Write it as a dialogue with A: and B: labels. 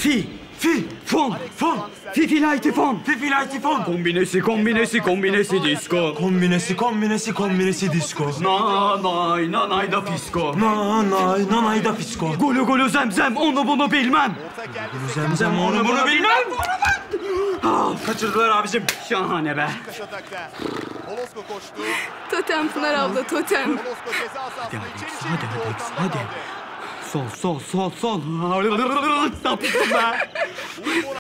A: Fon. Fifilay tifon. Kombinesi disco.
B: Kombinesi disco.
A: Nanay da fisko.
B: Nanay da fisko.
A: Gulu zemzem onu bunu bilmem.
B: Zemzem onu bunu bilmem. Kaçırdılar abicim.
A: Şahane be.
C: Totem Pınar abla, totem.
A: Hadi. Sol. Sapıttım be.